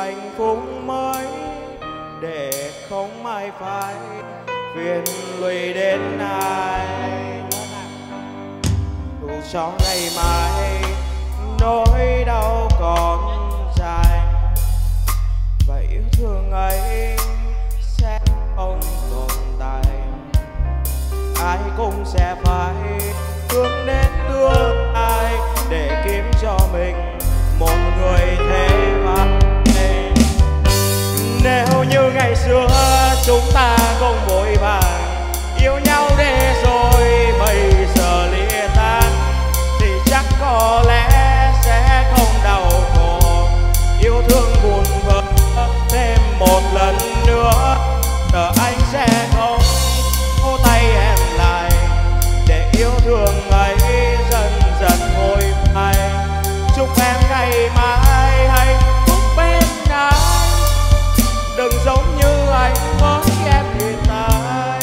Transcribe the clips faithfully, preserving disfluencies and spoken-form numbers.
hạnh phúc mới để không ai phải phiền lụy đến ai. Dù cho ngày mai nỗi đau còn dài và yêu thương ấy sẽ không tồn tại, ai cũng sẽ phải hướng đến tương lai để kiếm cho mình một người thế vai. Nếu như ngày xưa chúng ta không vội vàng yêu nhau để rồi bây giờ lìa tan, thì chắc có lẽ sẽ không đau khổ, yêu thương buồn vỡ thêm một lần nữa. Giờ anh sẽ không cố tay em lại để yêu thương ấy dần dần vội phai. Chúc em ngày mai hạnh phúc bên anh, đừng giống như anh với em hiện tại.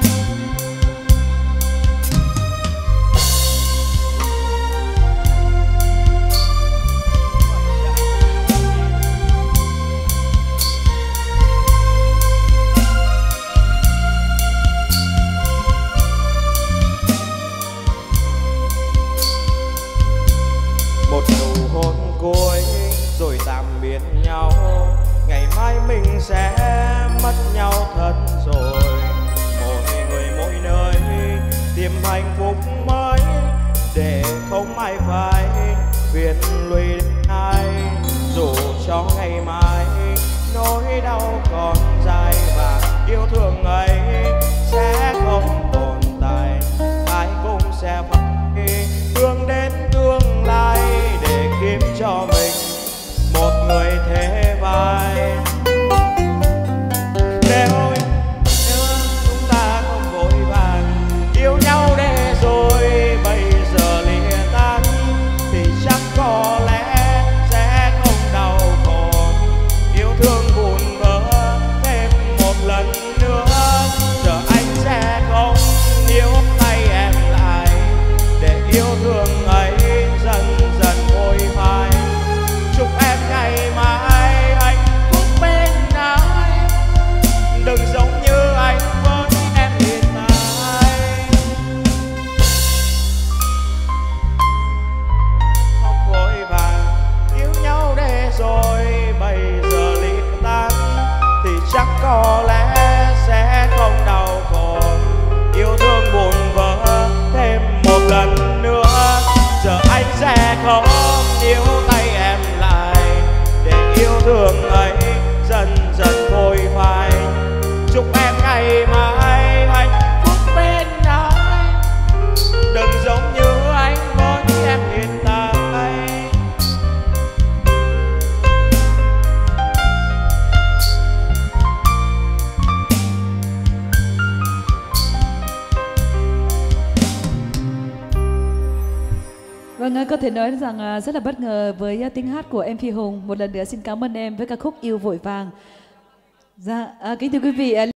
Một nụ hôn cuối rồi tạm biệt nhau, ngày mai mình sẽ mất nhau thật rồi. Mỗi người mỗi nơi tìm hạnh phúc mới để không ai phải phiền lụy đến ai. Dù cho ngày mai nỗi đau còn dài và yêu thương ấy sẽ không tồn tại, ai cũng sẽ phải hướng đến tương lai để kiếm cho mình một người thế vai. Nếu, nếu chúng ta không vội vàng yêu nhau để rồi bây giờ lìa tan, thì chắc có lẽ sẽ không đau khổ, yêu thương buồn vỡ thêm một lần nữa. Giờ anh sẽ không níu tay em lại để yêu thương ấy dần dần vội phai. Chúc em ngày mai hạnh phúc bên anh, đừng giống như anh với em hiện tại. Không vội vàng yêu nhau để rồi bây giờ lìa tan, thì chắc có lẽ sẽ không đau khổ, yêu thương buồn vỡ thêm một lần nữa. Giờ anh sẽ không níu tay em lại để yêu thương ấy dần dần vội phai. Chúc em ngày mai hạnh phúc bên anh, đừng giống như anh với em hiện tại. Vâng, có thể nói rằng rất là bất ngờ với tiếng hát của em Phi Hùng. Một lần nữa xin cảm ơn em với ca khúc Yêu Vội Vàng. Dạ, à, kính thưa quý vị.